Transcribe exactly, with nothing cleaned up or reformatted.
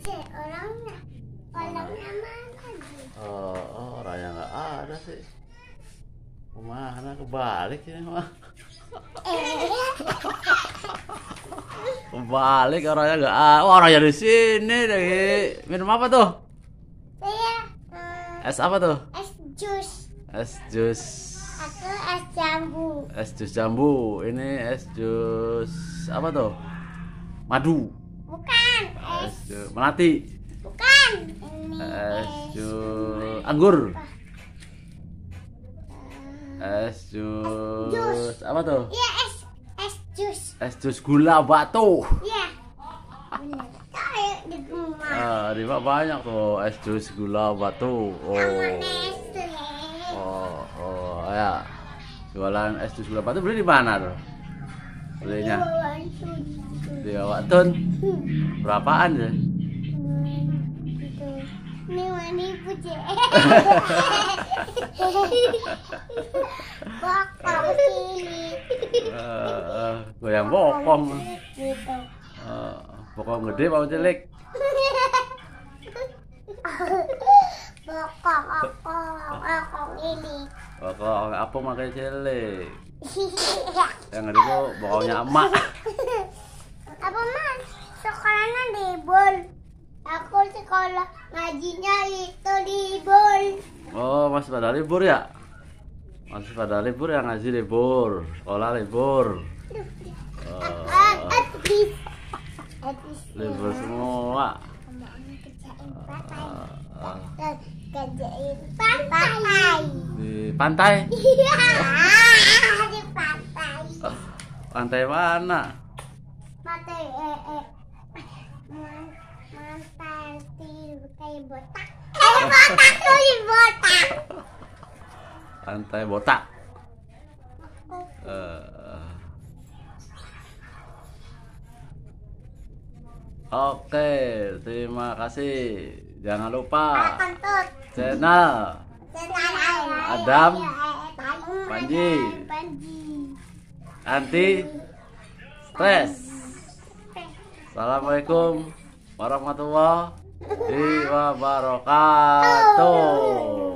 orangnya. Orangnya mana? Oh, oh orangnya nggak ada sih. Kemana kebalik ini mah? Kebalik orangnya nggak ada. Oh, orangnya di sini deh. Minum apa tuh? Saya Es apa tuh? es jus. Es jus. Aku es jambu. Es jus jambu. Ini es jus apa tuh? Madu. Bukan. Es Es jus melati. bukan. Ini Es jus anggur. Es jus apa tuh? Iya es es jus. Es jus gula batu. Iya. Benar. Kayak di rumah. Ah, di bawah banyak tuh es jus gula batu. Oh. Sama Nestle. Oh, oh, ya. Jualan es jus gula batu beli di mana tuh? Belinya Jualan susu. di Watun. Berapaan ya? Gitu. Ini mani puji. Bakal sini. Eh, goyang bokong. Gitu. Eh, bokong gede apa cilik? Bokong, bokong, bokong ini. Bokong apa makanya cilik? Yang gede tuh bokongnya emak. Apa mas? Sekolahnya di Bol. Aku sekolah ngajinya itu di Bol. Oh, masih pada libur ya? Masih pada libur ya, ngaji libur, sekolah libur. Oh, Ah, etis. Etis. libur semua. Kamu kerjain pantai. Ah, Dan kerjain pantai. di pantai? Iya, di pantai. Pantai mana? Pantai eh eh. Man- Mantai kayak botak. Eh botak tuh di botak. Pantai Botak. Eh, Oke, terima kasih. Jangan lupa Kentut. channel Adam, Panji. Panji. anti stres. Assalamualaikum warahmatullahi wabarakatuh.